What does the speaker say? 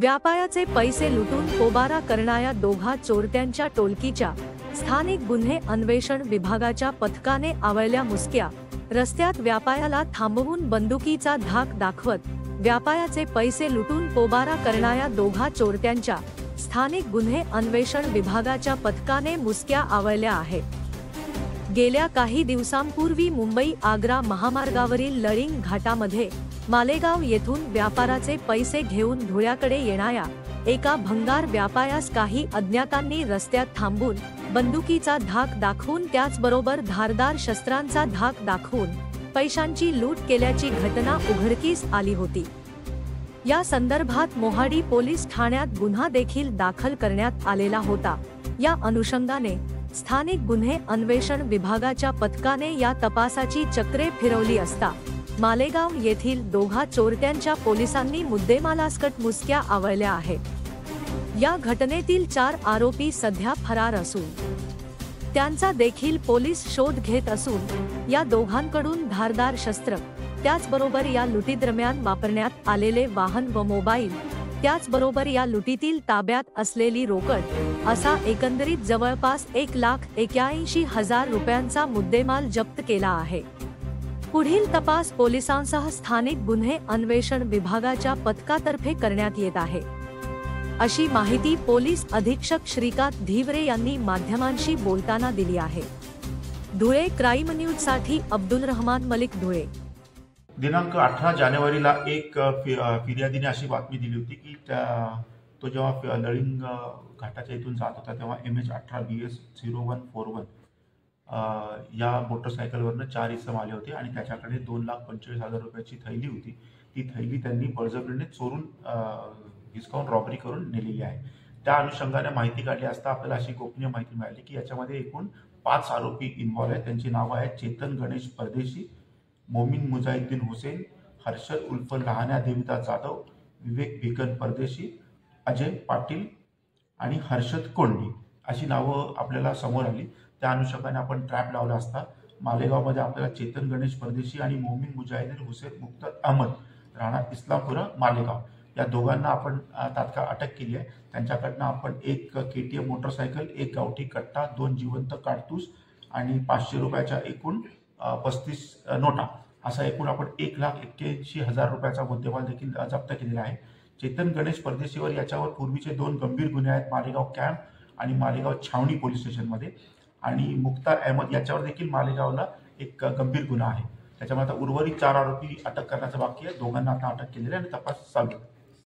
व्यापाराचे पैसे लुटून पोबारा करणाऱ्या दोघा चोरट्यांच्या टोळकीच्या स्थानिक गुन्हे अन्वेषण विभागाच्या पथकाने आवळल्या मुसक्या। रस्त्यात व्यापाऱ्याला थांबवून बंदुकीचा धाक दाखवत व्यापाराचे पैसे लुटून पोबारा करणाऱ्या दोघा चोरट्यांच्या स्थानिक गुन्हे अन्वेषण विभागाच्या पथकाने मुसक्या आवळल्या आहेत। गेल्या काही दिवसांपूर्वी मुंबई आग्रा महामार्गावरील लळिंग घाटामध्ये मालेगाव येथून व्यापाराचे पैसे घेऊन धुळ्याकडे येणाऱ्या एका भंगार व्यापाऱ्यास काही अज्ञातांनी रस्त्यात थांबून बंदुकीचा धाक दाखवून त्याचबरोबर धारदार शस्त्रांचा धाक दाखवून पैशांची लूट केल्याची घटना उघडकीस आली होती। या संदर्भात मोहाडी पोलीस ठाण्यात गुन्हा देखील दाखल करण्यात आलेला होता। या अनुषंगाने स्थानिक गुन्हे अन्वेषण विभागाच्या पथकाने या तपासाची चक्रे फिरवली असता मालेगाव येथील दोघा चोरट्यांच्या पोलिसांनी मुद्देमालासकट मुसक्या आवळल्या आहेत। या घटनेतील 4 आरोपी सध्या फरार असून त्यांचा देखील पोलीस शोध घेत असून या दोघांकडून धारदार शस्त्र, त्याचबरोबर या लुटीदरम्यान वापरण्यात आलेले वाहन व मोबाईल, त्याचबरोबर या लुटीतील ताब्यात असलेली रोकड असा एकंदरीत जवळपास 1,81,000 रुपयांचा मुद्देमाल जप्त केला आहे। पुढील तपास पोलिसांसह स्थानिक गुन्हे अन्वेषण विभागाच्या पथकातर्फे करण्यात येत आहे, अशी माहिती पोलीस अधीक्षक श्रीकांत धिवरे यांनी माध्यमांशी बोलताना दिली आहे। धुळे क्राईम न्यूज साठी अब्दुल रहमान मलिक, धुळे। दिनांक 18 जानेवारीला एक फिर्यादीने अशी बातमी दिली होती की तो जेव्हा लळिंग घाटाच्या इथून जात होता तेव्हा MH18BS 0141 या मोटरसायकलवरनं 4 इसम आले होते आणि त्याच्याकडे 2,25,000 रुपयाची थैली होती। ती थैली त्यांनी बळजबरीने चोरून हिसकावून रॉबरी करून नेलेली आहे। त्या अनुषंगाने माहिती काढली असता आपल्याला अशी गोपनीय माहिती मिळाली की याच्यामध्ये एकूण 5 आरोपी इन्व्हॉल्व आहेत। त्यांची नावं आहेत चेतन गणेश परदेशी, मोमीन मुजाहिद्दीन हुसेन, हर्षद उर्फ लहान्या देविदास जाधव, विवेक भिकन परदेशी, अजय पाटील आणि हर्षद कोंडी अशी नावं आपल्याला समोर आली। त्या अनुषंगाने आपण ट्रॅप लावला असता मालेगावमध्ये आपल्याला चेतन गणेश परदेशी आणि मोमीन मुजाहिद्दीन हुसेन मुख्तार अहमद राहणार इस्लामपुरा मालेगाव या दोघांना आपण तात्काळ अटक केली आहे। त्यांच्याकडनं आपण एक KTM मोटरसायकल, एक गावठी कट्टा, 2 जिवंत काडतूस आणि 500 रुपयाच्या एकूण 35 नोटा असा एकूण आपण 1,81,000 रुपयाचा मुद्देमाल देखील जप्त केलेला आहे। चेतन गणेश परदेशीवर याच्यावर पूर्वीचे 2 गंभीर गुन्हे आहेत, मालेगाव कॅम्प आणि मालेगाव छावणी पोलीस स्टेशनमध्ये, आणि मुख्तार अहमद याच्यावर देखील मालेगावला एक गंभीर गुन्हा आहे। त्याच्यामुळे आता उर्वरित 4 आरोपी अटक करण्याचं बाकी आहे। दोघांना आता अटक केलेली आहे आणि तपास चालू आहे।